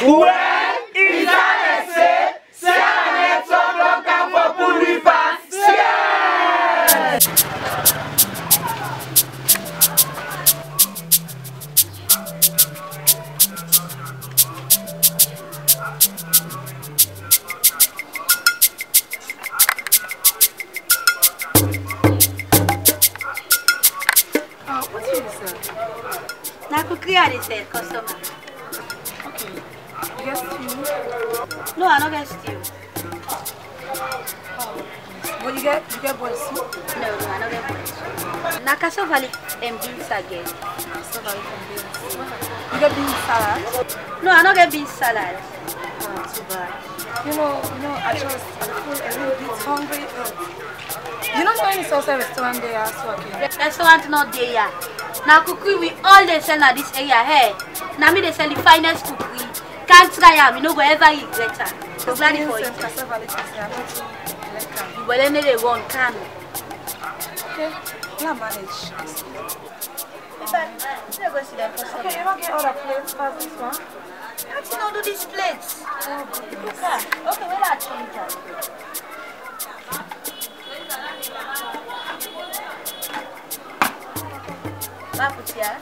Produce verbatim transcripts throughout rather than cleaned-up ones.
Well, il a laissé, c'est un exemple qu'un faut pour lui passer. Oh, what's your sir? Naku clear sir, customer. Okay. You get stew? No, I don't get stew. But you get you get boiled soup? No, no, I don't get boiled soup. Na cassava and beans again. Cassava and beans. You get bean salad? No, I don't get bean salad. Oh, too bad. You know, you know, I just I feel a little bit hungry. You don't know any salsa restaurant there, so okay. Restaurant not there. Now cookery we all they sell at this area. Hey, now me they sell the finest cookery. Can't try am, you know go ever regret am. So glad for it. You will only the one can. Okay, you manage. Okay, you don't get other plates as this one. How do you not do these plates? Oh, goodness. Okay, okay, where I change that? Put here.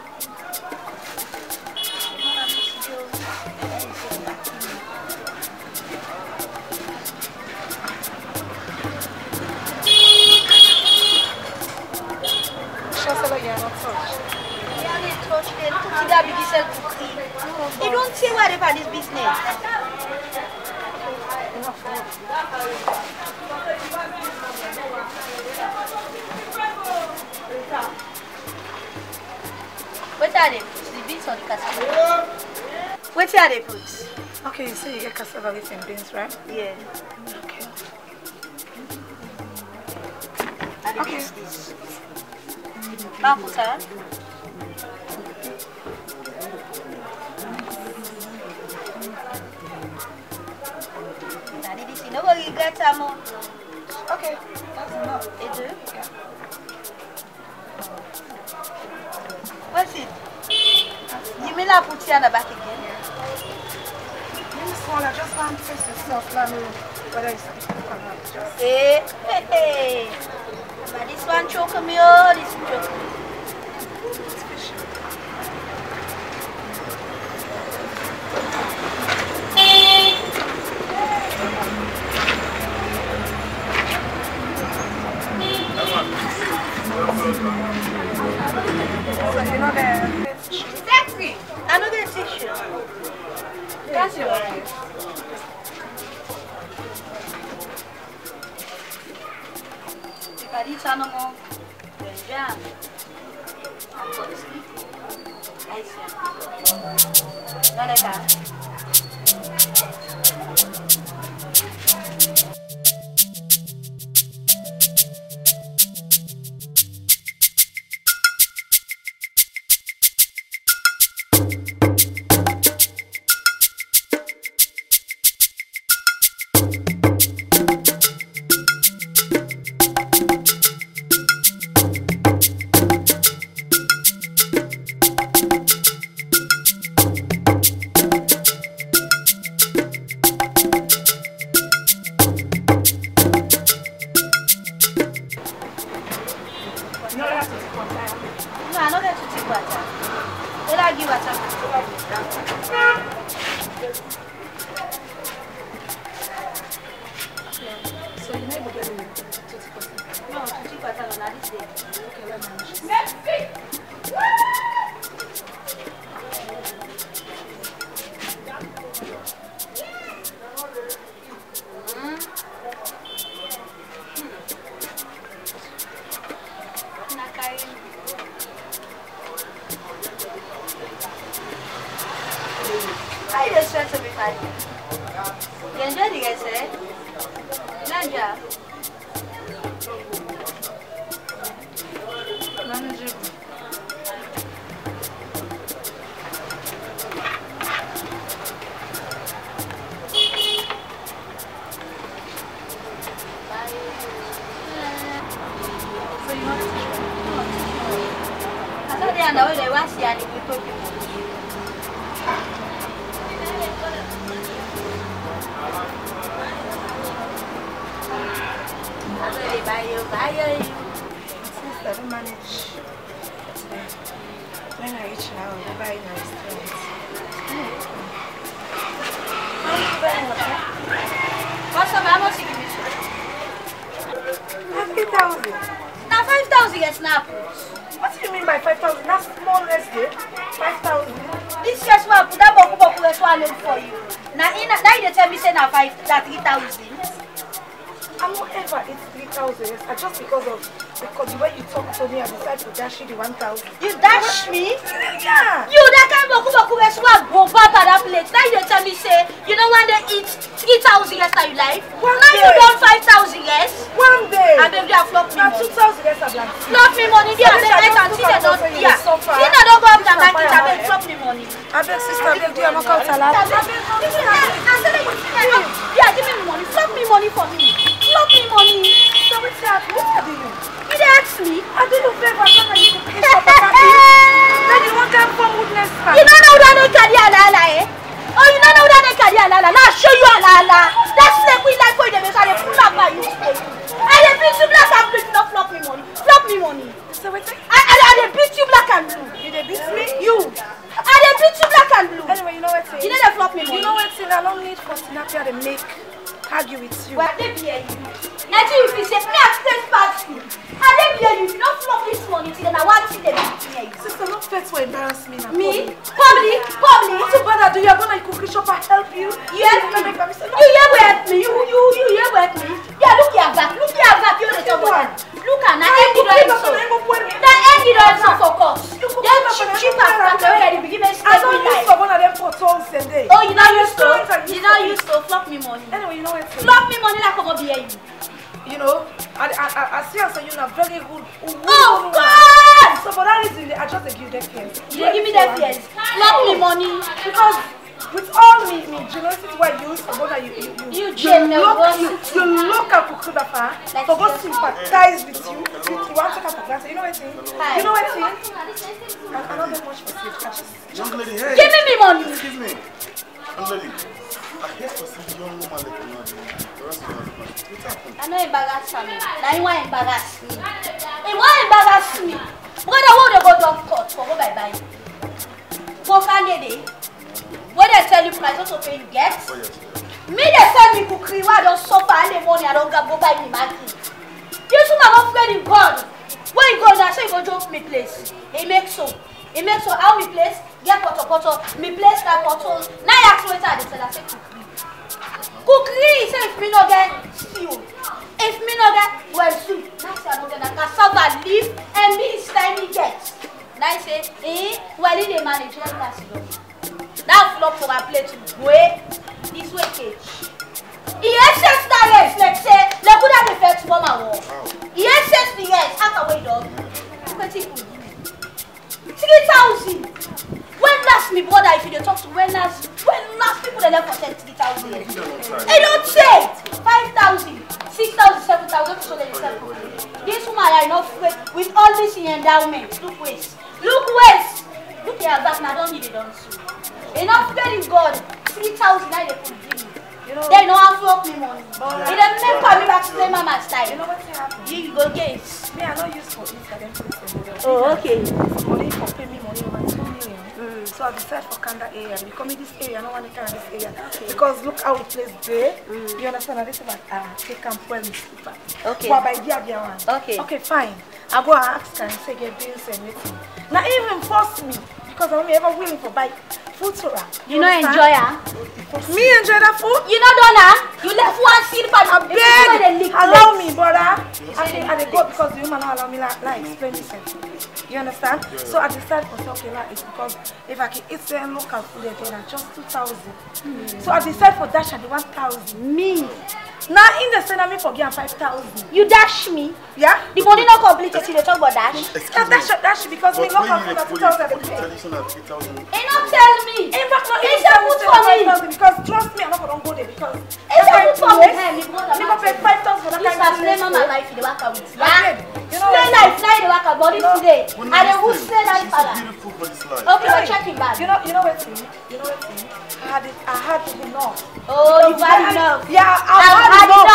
You don't say what about this business. What are they put? The beans or the cassava? What are they put? Okay, you say you get cassava with and beans, right? Yeah. Okay. And Okay. this this. Bakuta. Daddy, this is no worry, get some more. Okay, that's enough. Et deux? Yeah. What's it? You mean I put you on the back again? This one, I just want to taste the sauce. Let me whether it's cook or not. Just Hey, hey, hey. But this one choke me, oh, this one choke me. it's fishy. So you know the Exactly. Another tissue. That's your right. If I eat animal, then jam. I'm going to sleep. I see. Not like that. So you never get it. No, tutti quattro non ha di sé. Okay, let me manage. How you just stress everybody? You enjoy the guys, eh? Nanja. Manageable. So you want to I thought they are the way they were seeing the people. I hear you. Since I don't manage today, when I reach now, I'll buy in a restaurant. What's up? How much you give me? three thousand. Now five thousand yes now. What do you mean by five thousand? That's small less day. five thousand. This yes one put that boku boku yes one loan for you. Now in now you tell me say now five that three thousand. I'm not ever it's three thousand. Just because of because the way you talk to me, I decided to dash you the one thousand. You dash me? Yeah. You that kind of boku boku yes one go back at that plate. Now you tell me say you know when they eat three thousand yes now you like. One now day. you done five thousand yes. One day. I beg you have flop me Now money. two thousand yes are blank. Flop me money. There I beg I can see they don't hear. See they don't go up to my kitchen. I beg flop me money. I beg sister, I beg you, I'm not out a lot. Yeah, give me money. Flop me money for me. Flop me money. So what's that? What's that doing? You dey ask me? I do you favor, I'm not going to pay for property. Then you want to come goodness. You don't know that they carry alala, eh? Oh, you don't know that they carry alala. Now show you alala. That's like we like for you. They say pull up by you. I dey beat you black and blue. Not flop me money. Flop me money. So what's that? I I I dey beat you black and blue. You dey beat me? You. I dey beat you black and blue. Anyway, you know what's it? You know they flop me money. You know what's it? I don't need for Tinapia to make argue with you. Well, they be you. Until you feel say me I straight past you. I dey be you. If you don't flop this money, till then I want see them beat me. Sister, not fair to embarrass me now. Me? Public? Public? What's the bother? Do you have one like cookie shop? I help you. You help me. You here will help me. You you you here will help me. Yeah, look here back. Look here back. You the top one. Look at now. End it on so. Now end it on so for course. Then cheap cheap as that way that you begin to stay I don't with use life. for one of them for tolls a day. Oh, you not used to? You not used to flop me money. Anyway, you know what? Flop me money like over here. You know, I I I, I see as you know very good. Oh God! So for that reason, I just give them fears. You dey give me that fears. Flop me money Because with all me me generosity why you use for that you you You you generosity. look you, you look at Kukudafa Like for God seriously. sympathize with you. You, you want to take her for granted. You know what I'm saying? Hi. You know what I'm saying? I cannot do much for you. Just Young lady, hey. Give me me money. Excuse me. Young lady, I hear for some young woman like you now. The rest of the husband. What's happened? I know embarrass me. Now you want embarrass me. He want embarrass me. Brother, what they go to court for go bye bye. Go can they dey? What they tell you price also pay you get? Oh, yes. Me they tell me cookery why I don't suffer all the money I don't go buy me Maggi. This woman not afraid in God. When you go there, so you go joke me place. He makes so. He makes so how me place get poto poto. Me place that poto. Now you ask waiter they tell I say cookery. Cookery say if me no get stew. If me no get well soup. Now say I no get that cassava leaf and me is tiny get. Now I say eh well he dey manage let me see you. That flop for my plate way this way cage. He access that yes, like say, like could have effect for my wall. He access the yes, after way dog. Three thousand. When last me brother, if you don't talk to when last, when last people they never send three thousand. They don't say five thousand, six thousand, seven thousand. So they sell. This woman I not afraid with all this in endowment. Look waste, look waste. Look here back now. Don't need it done soon. Enough getting God. Three thousand I they could give me. You know, they know how to help me money. Yeah. It doesn't make me back to play mama style. You know what's happening? You go get it. Me, I don't use for Instagram. Oh, okay. Only for pay me money over two million. Mm. So I decided for Kanda area. And becoming this area, I don't want to carry this area. Okay. Because look how the place there. Mm. You understand? This is like uh, take camp well in sleeper. Okay. Well, by the idea one. Okay. Okay, fine. I go and ask her and say get bills and everything. Now even force me because I'm ever willing for buy food to her. You, you know enjoy her? Me enjoy that food? You know done her? You left one seed but I beg, allow me, brother. I think I go because the woman don't allow me like, like explain this. You understand? Yeah. So I decided for something like it's because if I can eat certain local food again, I just two thousand. Mm. So I decided for dash at the one thousand. Me. Now in the center me forget five thousand. You dash me? Yeah. The money not complete until they talk about dash. Yeah, dash dash because but me local food at two thousand. He not tell me. In fact, no, it's a good for me. Because trust me, I'm not gonna go there because it's a good for me. Me go pay five thousand for that kind of place. Mama life in the work out. Yeah. Slay life, now in the work out, but this today. And then who slay life father? Okay, we're checking back. You know, you know what thing? You know what thing? I had it, I had enough. Oh, you've had enough. Yeah, I've had enough.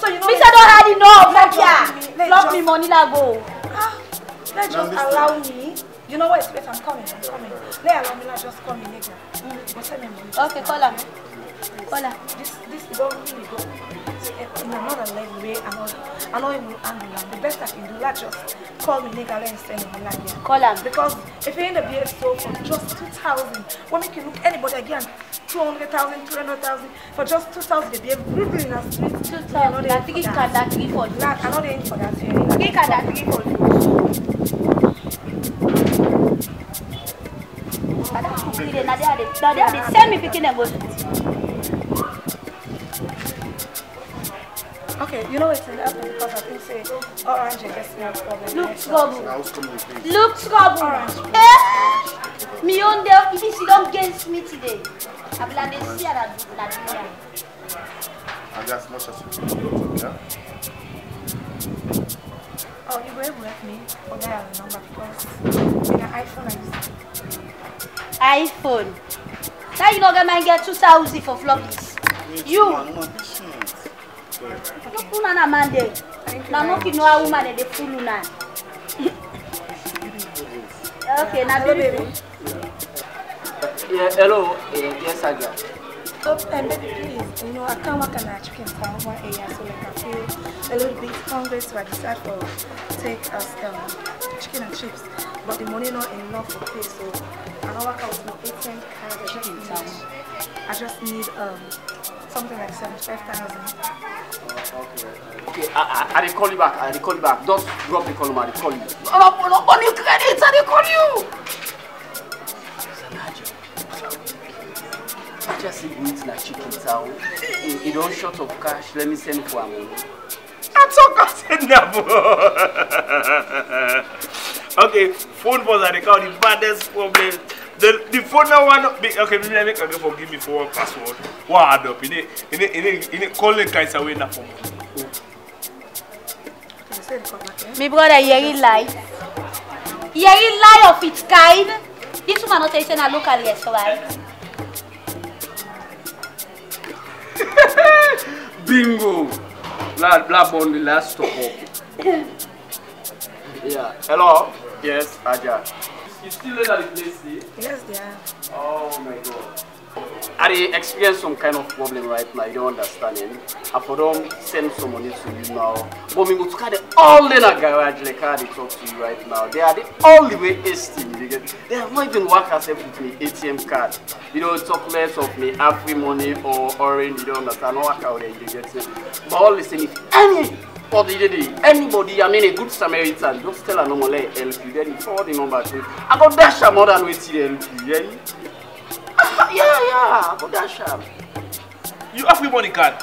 So you know. Mister don't have enough. Let's Yeah. just- let's Drop just- me money na go. Ah, let's Now just listen. allow me. You know what? Wait, I'm coming. I'm coming. Let allow me. Let's just call me nigga. Mm. What's her name? Okay, call her. Call her. This this is don't really go. In another level way, I know I know it will handle them. The best I can do, let's just call me nigga and send him like that. Call her. Because if you end up being so for just two thousand, what make you look anybody again? Two hundred thousand, three hundred thousand for just two thousand, they behave brutally in the street. Two thousand. That three card, that three for you. Like, I know they ain't for that here. Three card, that three for you. I don't know. Now they are the, now they are the same me picking them. Okay, you know it's in the because I think say orange is just no problem. Look, trouble. Now who's coming with this? Look, trouble. Orange. Eh? Me on there, if you see don't against me today. I'm glad they see that that And that's much as you can. Yeah? Oh, you were with me for that number because in an iPhone I use. iPhone. Now you know gonna get two thousand for floppies. You. Man, man, patient. Sorry. No puna na man there. Now no know a woman and the fool na. Okay, now Hello, baby. baby. Yeah, hello. Uh, yes, I got. So, um, baby, please, you know, I can't work in a chicken town one area, so like I feel a little bit hungry, so I decided to take us um, chicken and chips. But the money not enough for pay, so I don't work out with my A T M card. I just need, I just need um something like seventy-five thousand. Okay, I, I, I will call you back. I will call you back. Don't drop the call, man. I will call you. No, no, no, on your credits, I will call you. I just see you eating a chicken town. You don't short of cash. Let me send it for a money. That's all I said now. Okay, phone was at the car, the baddest problem. The, the phone now one okay, maybe I make a go forgive me for one password. What add up? In it, in it, in it, in it, calling guys away now for me. My brother, you lie. You lie of its kind. This woman not saying a local restaurant. Bingo! Blah, blah, on the last stop. Yeah. Hello? Yes, Aja. You still at the place, see? Yes, they are. Oh my god. I experience some kind of problem right now, you don't understand it. I for them send some money to you now. But me to carry all in a garage like how they talk to you right now. They are the only way hasty. They get they have not even worked as with me A T M card. You know, talk less of me free money or orange, you don't understand work out there you get it. But all listen, if anybody anybody I mean a good Samaritan, just tell a normal help you, then you forward the number to you. I got dash a more than wait till help you, yeah? Yeah, yeah, go dash up. You have me money card.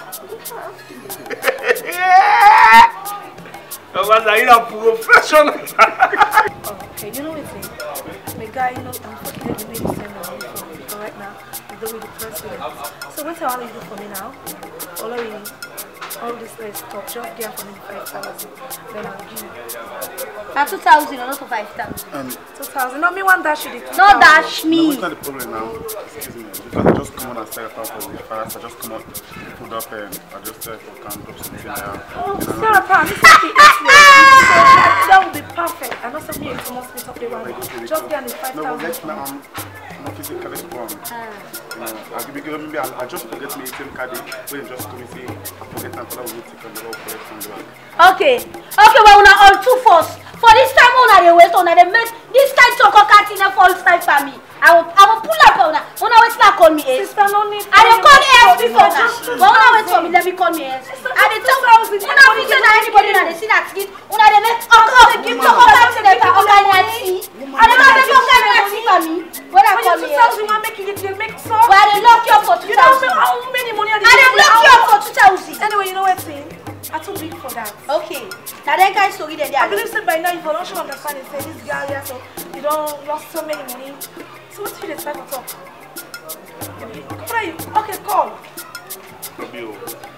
Because I am professional. Okay, you know what I'm saying? My guy, you know, unfortunately, maybe send money for me because right now, he's doing the president. So what I want you to do for me now, all of you, all this place stop, just get for me five thousand, then I'll give you. Now two thousand or not for five thousand. Um, two thousand, no, me one dash you the two No thousand. dash no, me. it's not the problem now. Excuse me. Because I just come out and start up for the fast. I just come out, put up and I just said, I can drop something there. Oh, Sarah Pan, this is the easiest. So that, that would be perfect. I know something you must be talking about. Just get the five No, but thousand. next now I'm not physically strong. You know, I'll give you maybe I'll, I'll just forget my A T M card when you just come and say, I forget and tell you take on the road for it from the back. Okay. Okay, well, una all two first. For this time, una dey wait, una dey make this kind of cat in a false time for me. I will, I will pull up on una. Una wait till I call me ace. Sister, no need. I dey call ace before now. But una wait for me, let me call me ace. I dey talk about it. Una think say na anybody na dey see that street. Una dey make occur. Give to contact to them for organize. I dey make you organize for me. When I call me ace. You want to make it, you make so. But I dey lock you up for two You don't thousand. know how many money I dey lock you up for two thousand. Anyway, you know what I'm saying? I'm too big for that. Okay. Now that kind of story then they I are. believe say by now you don't show understand it. Say this girl here, so you don't lost so many money. So what's your try to talk? Come on, you. Okay, call. W.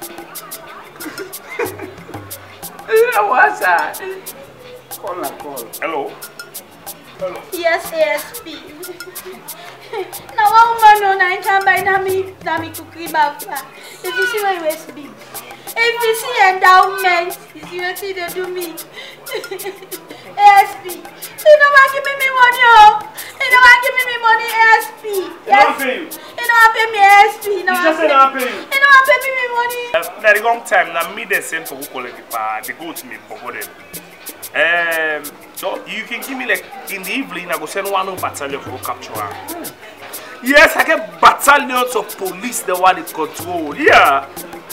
What's that? Call and call. Hello. Hello. Yes, A S P. Now one woman no nine can buy na me na me cookery bafa. If you see my U S B. If you see endowment, you see what they do me. A S P, you don't want to give me money, oh. You don't want to give me money, A S P. Yes. Pay you. You don't want to pay me A S P. You don't just say not pay you. You don't want to pay me money. Uh, that a long time now. Me they send for who collect the power. They go to me for them. Um, so you can give me like in the evening. I go send one of battalion for capture. Hmm. Yes, I get battalions of police. The one it control. Yeah.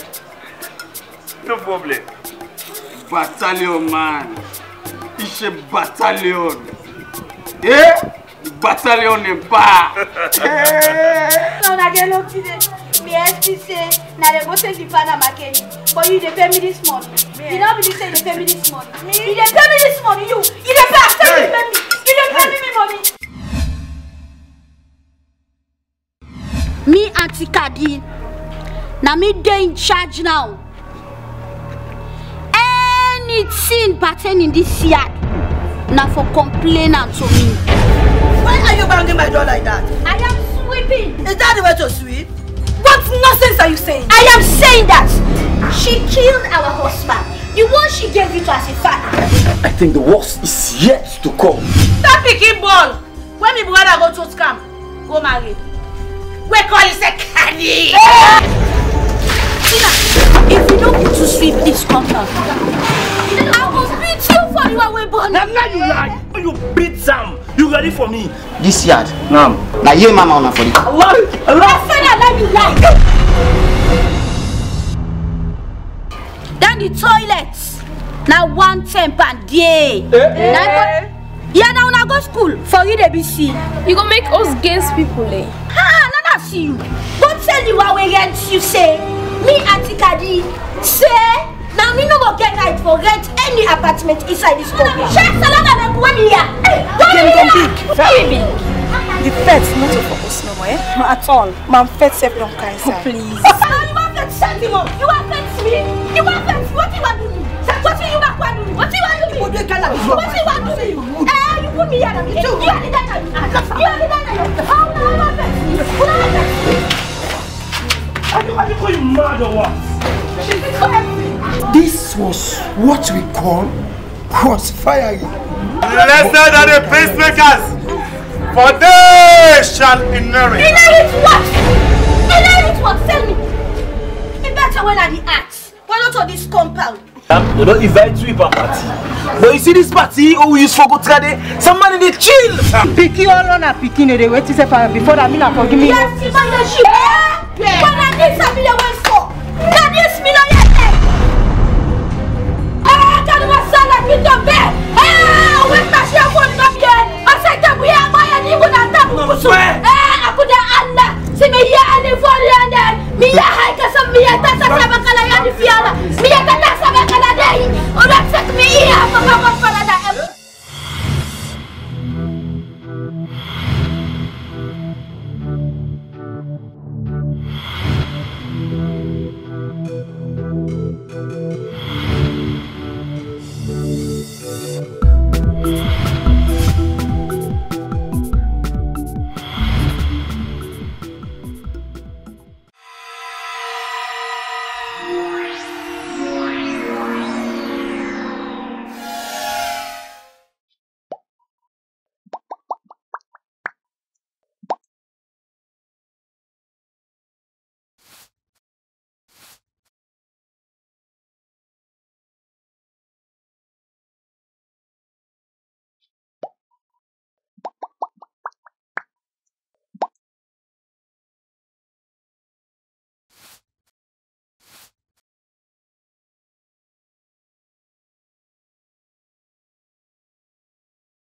No problem. Battalion, man. It's a battalion. Yeah? Battalion in bar. So now get up today. Me S P say, now they go take the Panama Kenny. But you they pay me this money. Me. You know me say they pay me this money. Me. You they pay me this money. You. You they pay. Hey. You pay me. You they pay me me money. Me Auntie Kadi. Now me they in charge now. Anything pattern in this yard. Now for complainant to me. Why are you banging my door like that? I am sweeping. Is that the way to sweep? What nonsense are you saying? I am saying that she killed our husband. The one she gave you to as a father. I think the worst is yet to come. Stop picking ball. When my brother go to scam, go marry. We call it a candy. If you don't need to sweep this compound, I will beat you for your way born. Now, now you lie. You beat Sam. You ready for me? This yard, now, now you mama on for it. Allah, Allah. I you like. Then the toilets. Now one temp and day. Eh? Now, yeah, now I go school for you to be see. You gonna make us against people, eh? Ha, now I see you. Don't tell you what we against you say. Me Auntie Kadi say. Now me no go get right for rent any apartment inside this company. Shut up, one year. Can come big. Very big. The pet's not for us no more, eh? Not at all. My pet self don't cry, sir. Please. Now you want pet sentiment. You want pet me. You want pet. What you want to do? What do you want to do? What you want to do? What do you want to do? Eh, you put me here. You are the guy. You are the guy. How now you want pet? Who want pet? Are you are you going mad or what? This was what we call crossfiring. Lesser than the pacemakers, for they shall inherit. Inherit what? Inherit what? Tell me. It better when I the axe. Why not on this compound? They don't invite you to a party. But you see this party, oh, we use for good trade. Some man they chill. Picky all on a picking they wait to say before that mean forgive me. Yes, you buy the ship. When I did something I went for. That is me no yet. Ah, can you say that with your bed? Ah, when my share phone come here. I said that we are buying even at that. Eh, I could have Allah. See me here and the phone and then me here.